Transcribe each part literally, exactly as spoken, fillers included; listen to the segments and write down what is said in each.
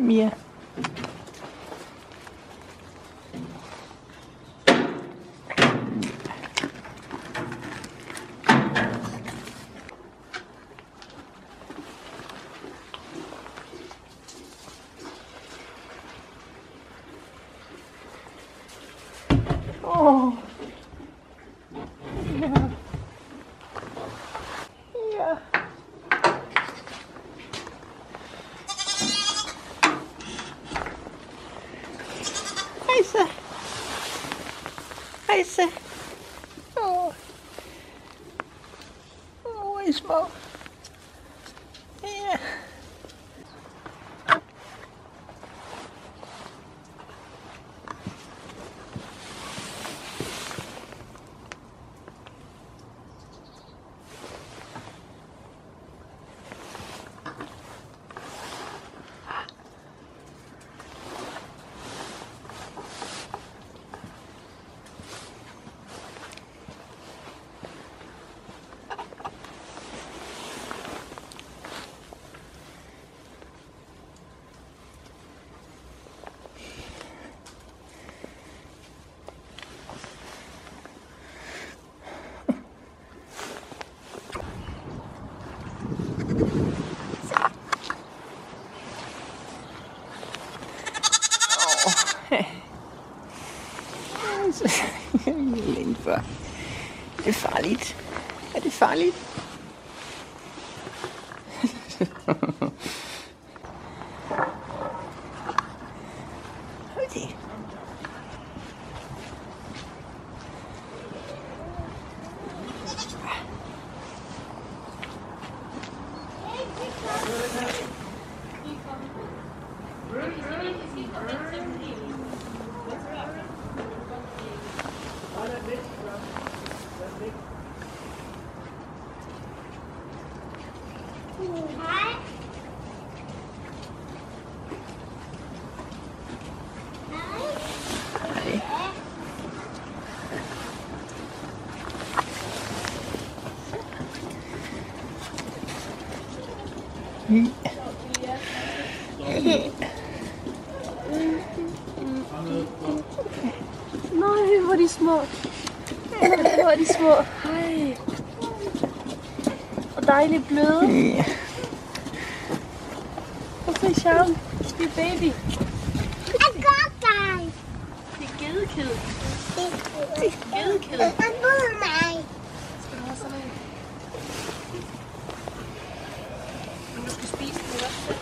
Mia. Oh. Ja. Ja. Hejsa. Hejsa. Åh. Åh, I små. Ja. Længe før. Er det farligt? Er det farligt? Okay. Mm. Nej, hvor er de små. Hvor er de små. Hej. Og dejligt bløde. Ja. Hvorfor er charm? Det er baby. Jeg går dig. Det er gedekæd. Det er gedekæd. Jeg ved mig. Skal du have sådan en? Du skal spise den også selv.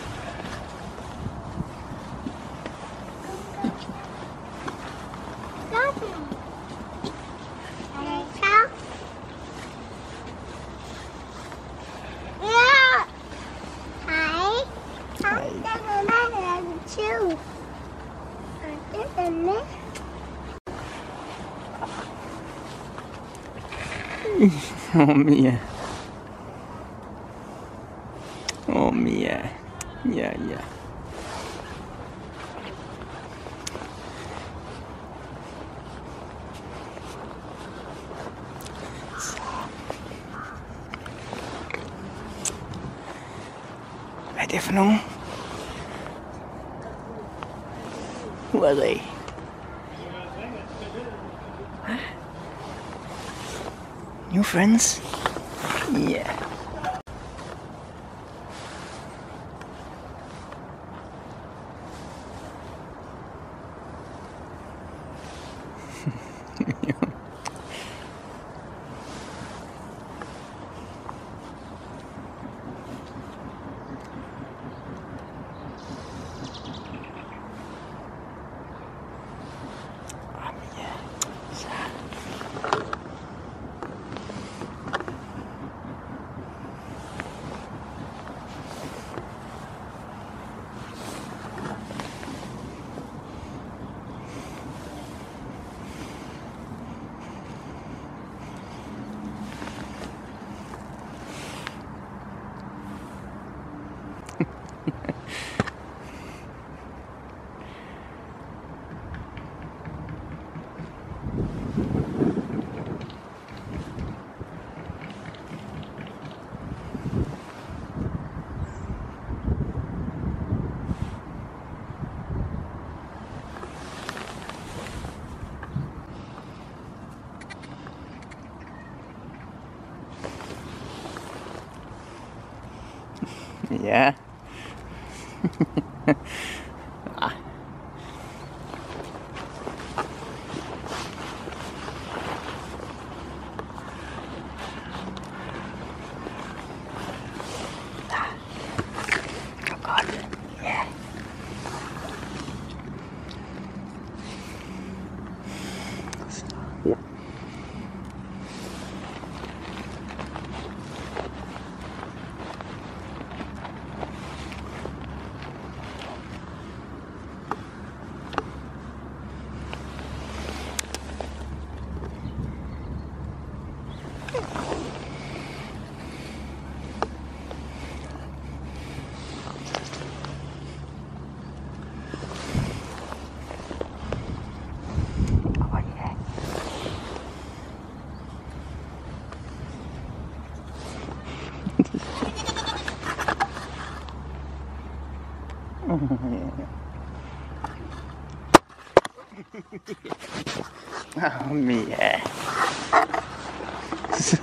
Åh, oh, Mia. Åh, oh, Mia. Ja, ja. Så. Hvad er det for nogen? Who are they? New friends? Yeah. Yeah. Ah. Oh God. Yeah. Yep. Oh yeah. Oh me, yeah. So,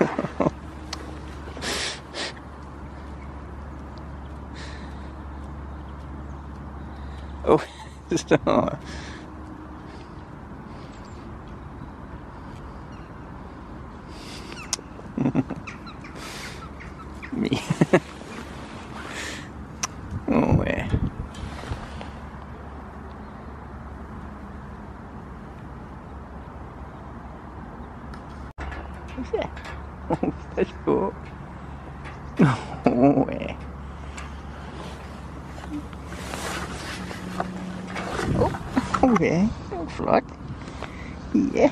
oh, so, me. Oh yeah. What's that? Oh, that's cool. Oh yeah. Oh, oh yeah. Oh, float. Yeah.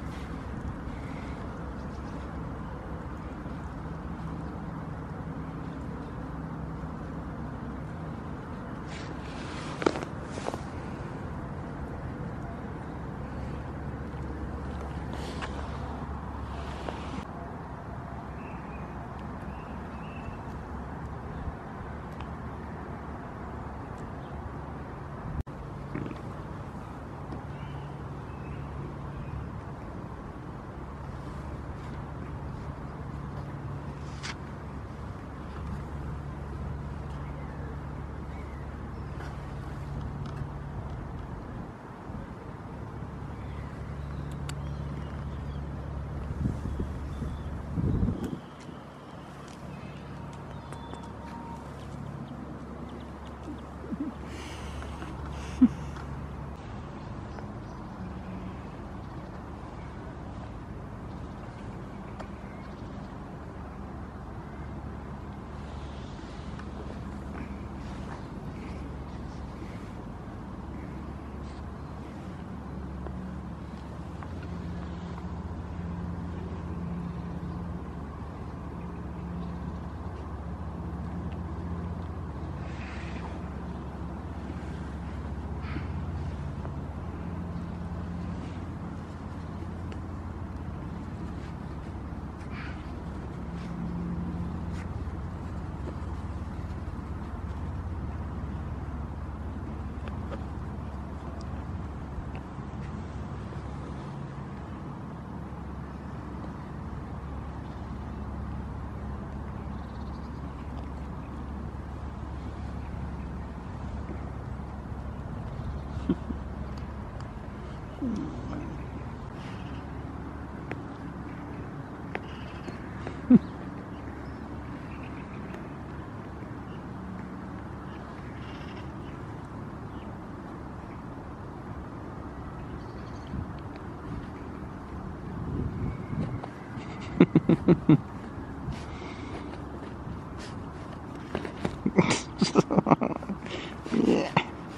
Yeah.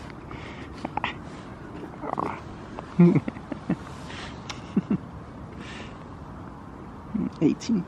eighteen.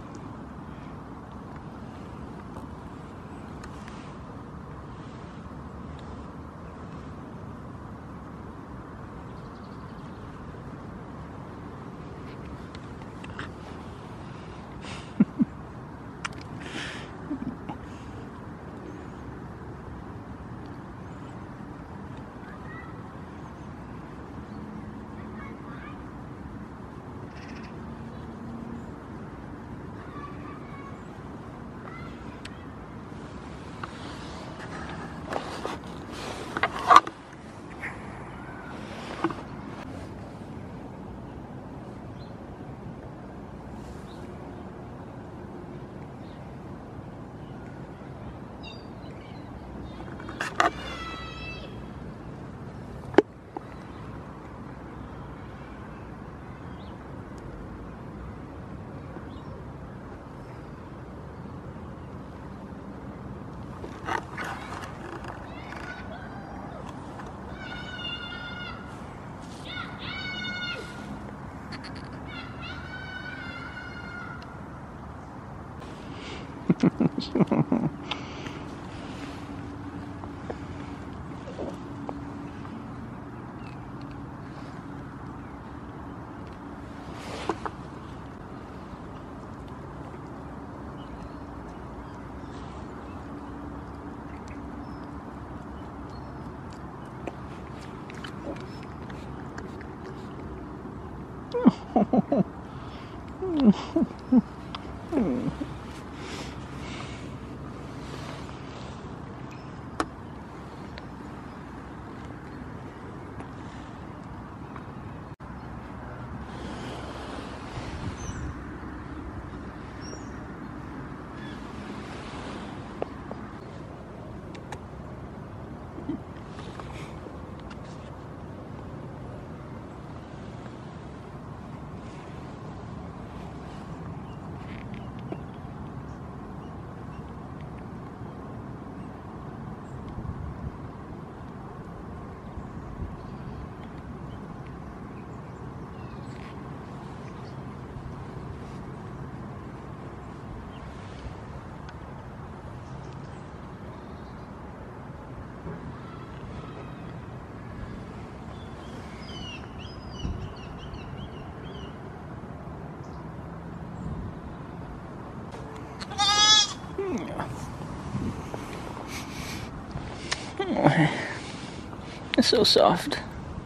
It's so soft.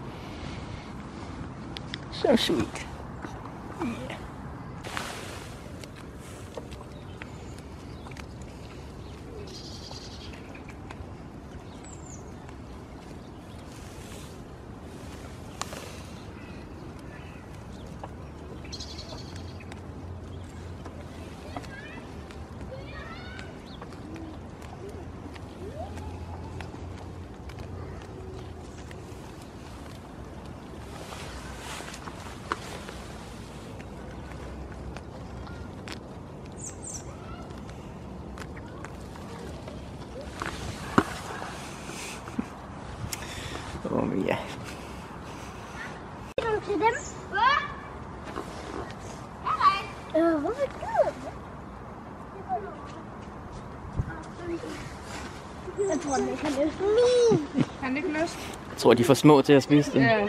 So sweet. Yeah. Oh yeah. To them. Oh, what is good? Jeg tror, den ikke har lyst. Min! Har den ikke lyst? Jeg tror, de er for små til at spise det. Ja.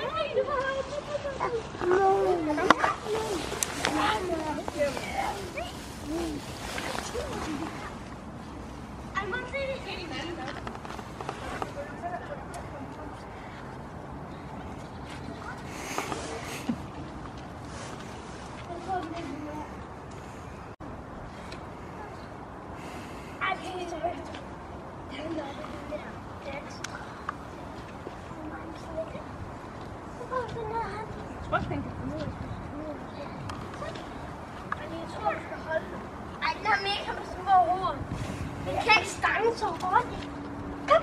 Ej, den er mega med små hoved. Den kan ikke stange så hurtigt. Kom.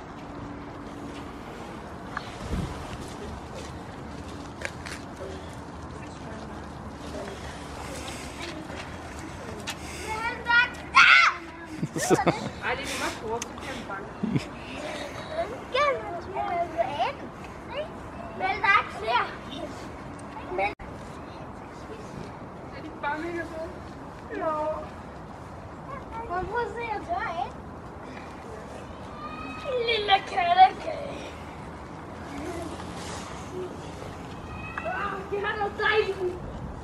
Ej, det er meget stort. Det kan man banke. Men der er ikke flere. Men... Er de bare mega søde? Nå. Prøv at se, jeg tør ikke. Lille kattekage. Det har noget dejligt.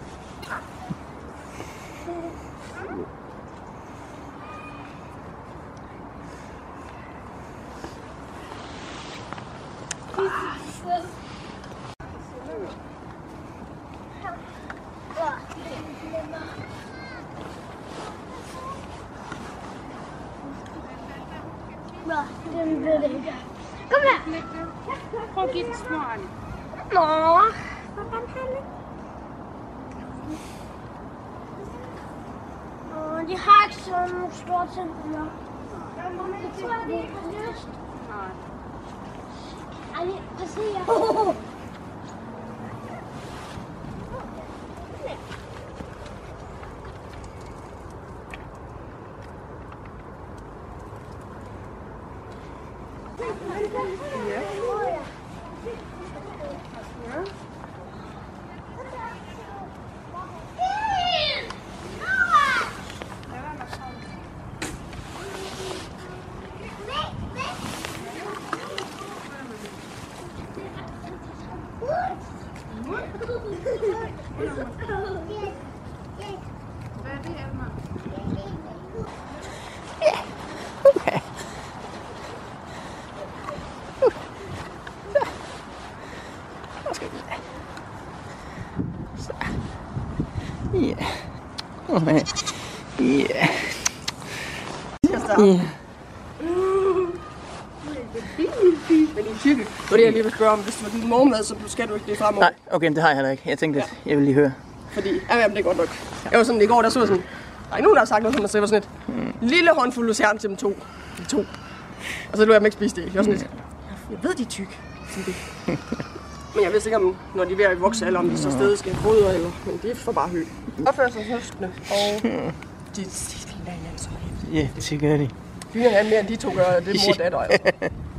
Nå, den ved det ikke. Kom her. Prøv at give den små, Anne. Nå. Hvordan har det? Åh, de har ikke sådan nogle store tænder. Jeg tror, de ikke har lyst. Nej. Ej, prøv at se her. Ja. Ja. Men i tykke. Det var det, jeg lige vil spørge om. Hvis du har din morgenmad, så skal du ikke det fremover. Nej, okay, det har jeg heller ikke. Jeg tænkte, at jeg ville lige høre. Fordi, ja, jamen, det er godt nok. Jeg var sådan, i går, der så sådan, der er nogen, der har sagt noget, som man sagde, var sådan et mm. lille håndfuld lucerne til dem to. De to. Og så løb jeg dem ikke spise det. Jeg var sådan lidt, jeg ved, de er tykke. Men jeg ved ikke, om når de er ved at vokse, eller om de så stadig skal fodre, eller, men det er for bare hø. Opfører sig høstene, og de ligner hinanden så helt. Ja, det gør de. De ligner hinanden mere, end de to gør, det er mor og datter, altså.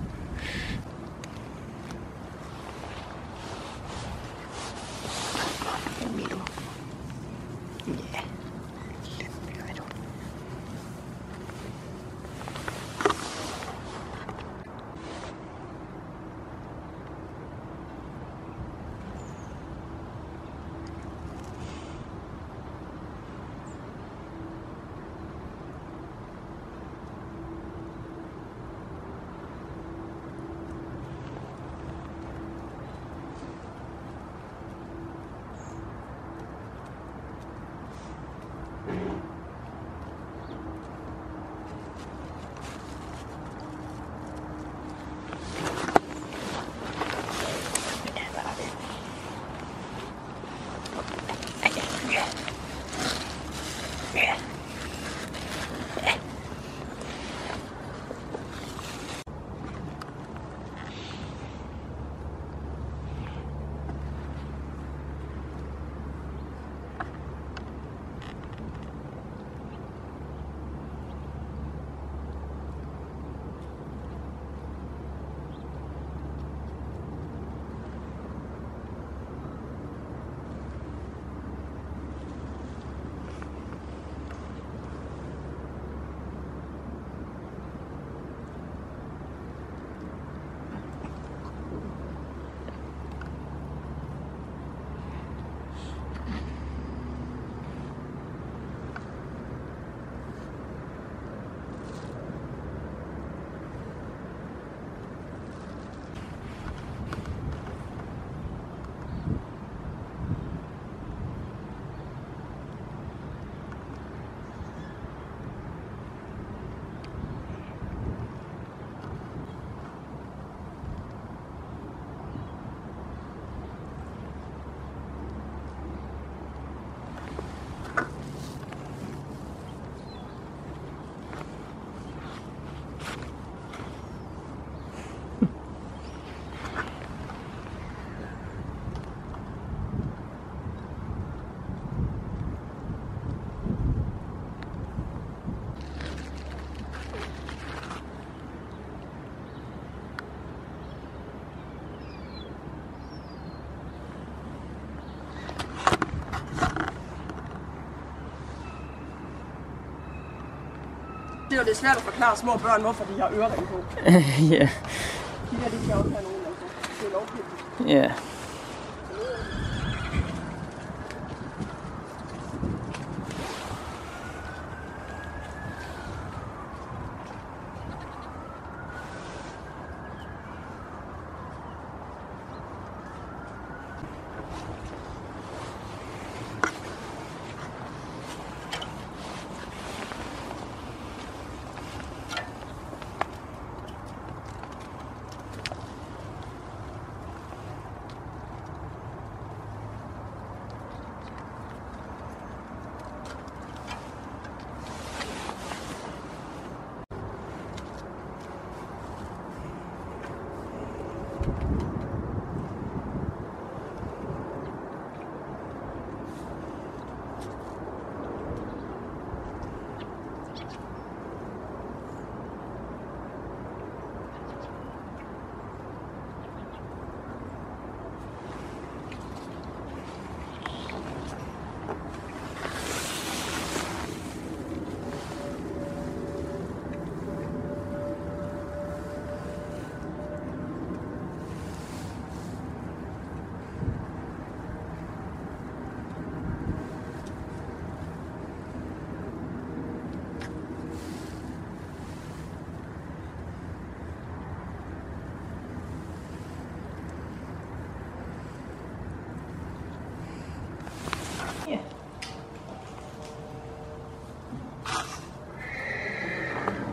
Det er jo lidt svært at forklare små børn, hvorfor de har ørering på. Ja. De der, de kan også have nogen, altså. Det er lovpligtigt. Ja.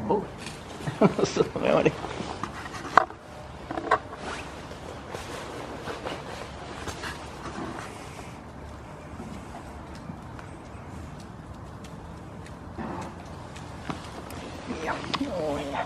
Oh. Så laver det. Ja, åh ja.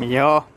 Jo.